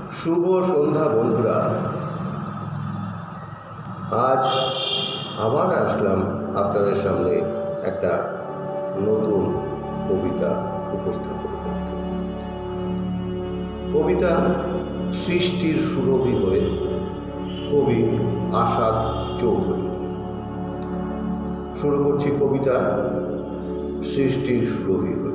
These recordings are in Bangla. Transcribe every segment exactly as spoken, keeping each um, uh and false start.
শুভ সন্ধ্যা বন্ধুরা। আজ আবার আসলাম আপনাদের সামনে একটা নতুন কবিতা উপস্থাপন করতে। কবিতা সৃষ্টির সুরভি হয়ে, কবি আসাদ চৌধুরী। শুরু করছি কবিতা সৃষ্টির সুরভি হয়ে।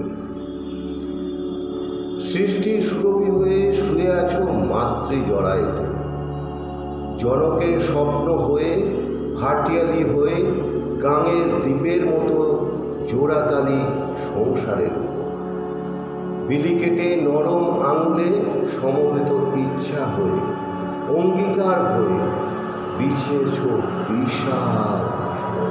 সৃষ্টির সুরভি হয়ে শুয়ে আছো মাতৃ জড়াইতে, জনকের স্বপ্ন হয়ে ভাটিয়ালি হয়ে গাঙের দ্বীপের মতো জোড়াতালি সংসারের উপর। বিলি কেটে নরম আঙুলে সমবেত ইচ্ছা হয়ে, অঙ্গীকার হয়ে বিছিয়েছ বিশাল আসন।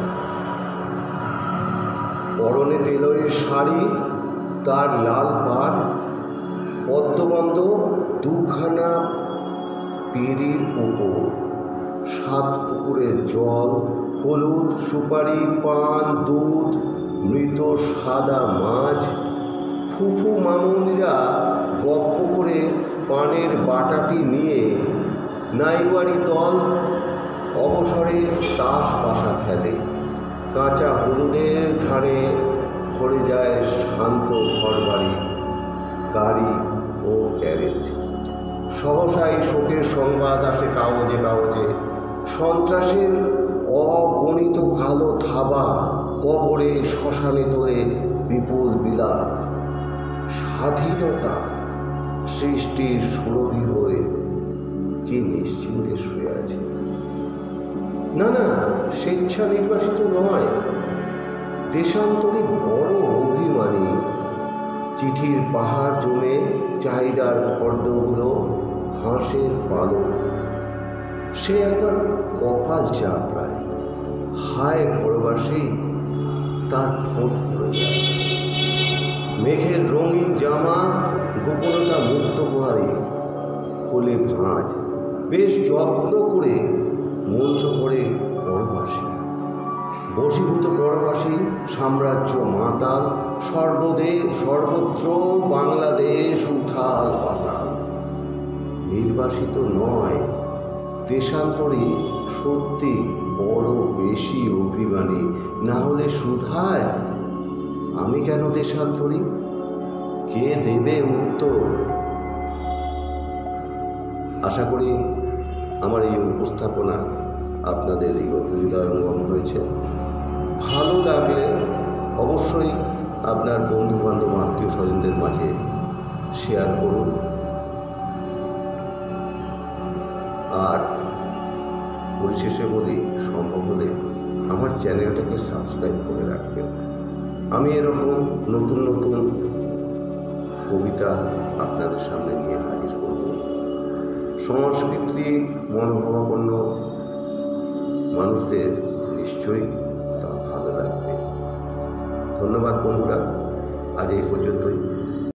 পরনে তেলয়ের শাড়ি, তার লাল পাড়, পদ্মবন্ধ দুখানা পেরির উপর, সাত পুকুরের জল, হলুদ সুপারি পান দুধ, মৃত সাদা মাছ। ফুফু মামুনিরা গপ্প করে পানের বাটাটি নিয়ে নাইবাড়ি দল অবসরে তাস পাশা খেলে। কাঁচা হলুদের ধারে ভরে যায় শান্ত ঘরবাড়ি, গাড়ি ও গ্যারেজ। সহসাই শোকের সংবাদ আসে কাগজে কাগজে, সন্ত্রাসের অগণিত কালো থাবা, কবরে শ্মশানে তোলে বিপুল বিলাপ। স্বাধীনতা সৃষ্টির সুরভি হয়ে কি নিশ্চিন্তে শুয়ে আছে। না না, স্বেচ্ছা নির্বাসিত নয়, দেশান্তরী বড় অভিমানী। চিঠির পাহাড় জমে চাহিদার ফর্দগুলো হাঁসের পালক। সে একবার কপাল চাপড়ায়, হায় পরবাসী, তার ঠোঁট পড়ে যায়। মেঘের রঙিন জামা গোপনতা মুক্ত করে খোলে ভাঁজ, বেশ যত্ন করে মন্ত্র করে পরবাসী। বশীভূত পরবাসী সাম্রাজ্য মাতাল, সর্বদে সর্বত্র বাংলাদেশ উথাল পাতাল। নির্বাসিত নয়, দেশান্তরী সত্যি বড় বেশি অভিমানী। না হলে সুধায় আমি কেন দেশান্তরী, কে দেবে উত্তর? আশা করি আমার এই উপস্থাপনা আপনাদের হৃদয়ঙ্গম হয়েছে। ভালো লাগলে অবশ্যই আপনার বন্ধু বান্ধব আত্মীয় স্বজনদের মাঝে শেয়ার করুন। আর পরিশেষে বলি, সম্ভব হলে আমার চ্যানেলটাকে সাবস্ক্রাইব করে রাখবেন। আমি এরকম নতুন নতুন কবিতা আপনাদের সামনে নিয়ে হাজির করব। সংস্কৃতি মনোভাবাপন্ন মানুষদের নিশ্চয়ই তা ভালো লাগবে। ধন্যবাদ বন্ধুরা, আজ এই পর্যন্তই।